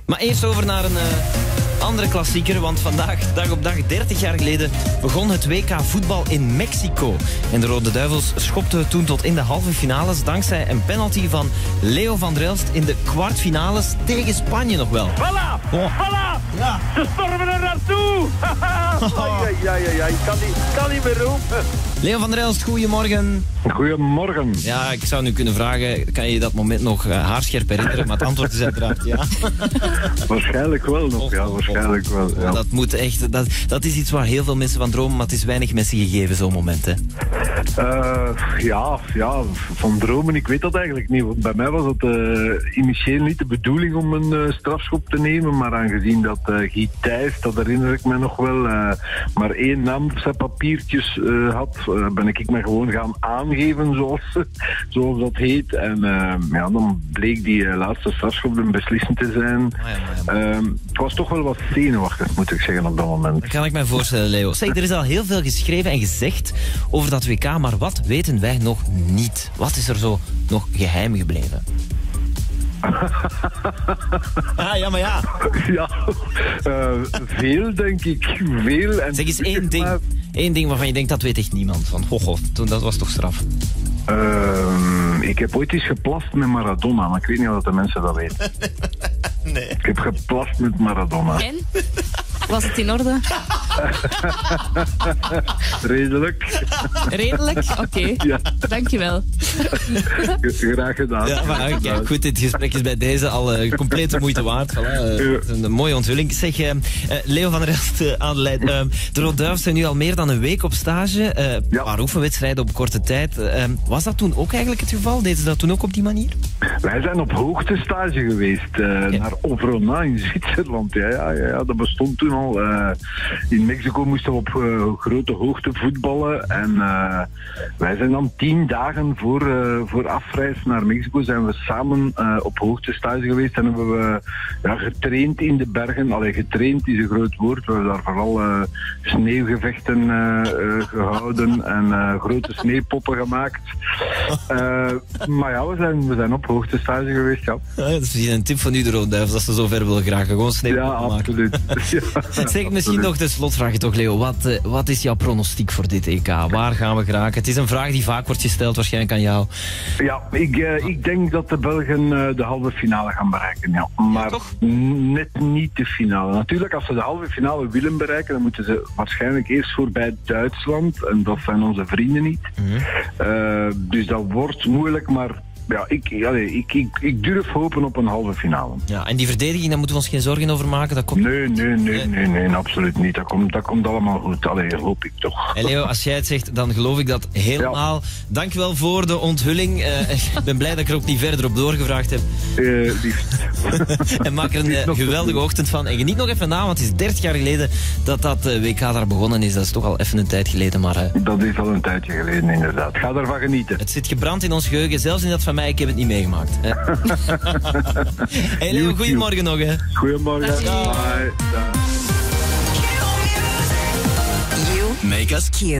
Maar eerst over naar een andere klassieker, want vandaag, dag op dag, 30 jaar geleden, begon het WK voetbal in Mexico. En de Rode Duivels schopten toen tot in de halve finales, dankzij een penalty van Leo van Drelst in de kwartfinales tegen Spanje nog wel. Voilà! Oh. Voilà! Ja. Ze stormen er naartoe! Ja, ik kan niet meer roepen. Leo van Drelst, goedemorgen. Goedemorgen. Ja, ik zou nu kunnen vragen, kan je dat moment nog haarscherp herinneren? Maar het antwoord is uiteraard ja. Waarschijnlijk wel nog, ja, waarschijnlijk wel. Ja. Dat moet echt, dat is iets waar heel veel mensen van dromen, maar het is weinig mensen gegeven, zo'n moment, hè. Ja, van dromen, ik weet dat eigenlijk niet. Bij mij was het initieel niet de bedoeling om een strafschop te nemen, maar aangezien dat Guy Thijs, dat herinner ik me nog wel, maar 1 naam op zijn papiertjes had, ben ik me gewoon gaan aangeven, zoals dat heet. En dan bleek die laatste strafschop een beslissend te zijn. Ik was toch wel wat zenuwachtig, moet ik zeggen, op dat moment. Dat kan ik me voorstellen, Leo. Zeg, er is al heel veel geschreven en gezegd over dat WK, maar wat weten wij nog niet? Wat is er zo nog geheim gebleven? Ja, maar ja. Ja, veel denk ik. Veel. En zeg eens één ding waarvan je denkt, dat weet echt niemand. Van, dat was toch straf? Ik heb ooit eens geplast met Maradona, maar ik weet niet of de mensen dat weten. Nee. Ik heb geplast met Maradona. En? Was het in orde? Redelijk. Redelijk? Oké. Ja. Dankjewel. Graag gedaan. Ja, maar kijk, goed, dit gesprek is bij deze al complete moeite waard. Voilà, een mooie onthulling. Zeg, Leo van Drelst aan de lijn. De Rode Duivels zijn nu al meer dan een week op stage. Een paar oefenwedstrijden op korte tijd. Was dat toen ook eigenlijk het geval? Deden ze dat toen ook op die manier? Wij zijn op hoogtestage geweest naar Ovrona in Zwitserland. Ja, dat bestond toen al. In Mexico moesten we op grote hoogte voetballen. En wij zijn dan 10 dagen voor afreis naar Mexico zijn we samen op hoogtestage geweest. En hebben we getraind in de bergen. Allee, getraind is een groot woord. We hebben daar vooral sneeuwgevechten gehouden en grote sneeuwpoppen gemaakt. Maar ja, we zijn op hoogtestage geweest, ja. Dat is misschien een tip van u, de Rode Duivels, als ze zo ver willen geraken. Gewoon sneeuwpoppen maken. Absoluut. Ja, zeg, misschien nog de slotvraag toch, Leo. Wat is jouw pronostiek voor dit EK? Waar gaan we geraken? Het is een vraag die vaak wordt gesteld, waarschijnlijk aan jou. Ja, ik denk dat de Belgen de halve finale gaan bereiken, ja. Maar net niet de finale. Natuurlijk, als ze de halve finale willen bereiken, dan moeten ze waarschijnlijk eerst voorbij Duitsland. En dat zijn onze vrienden niet. Dus dat wordt moeilijk, maar ja, ik durf hopen op een halve finale. Ja, en die verdediging, daar moeten we ons geen zorgen over maken? Dat komt... Nee, absoluut niet. Dat komt allemaal goed. Allee, hoop ik toch. En Leo, als jij het zegt, dan geloof ik dat helemaal. Ja. Dankjewel voor de onthulling. Ik ben blij dat ik er ook niet verder op doorgevraagd heb. Liefst. En maak er een geweldige ochtend van. En geniet nog even na, want het is 30 jaar geleden dat WK daar begonnen is. Dat is toch al even een tijd geleden, maar... Dat is al een tijdje geleden, inderdaad. Ga ervan genieten. Het zit gebrand in ons geheugen, zelfs in dat van mij. Ik heb het niet meegemaakt. Hey Leo, goedemorgen nog. Hè. Goedemorgen. Bye. You make us cute.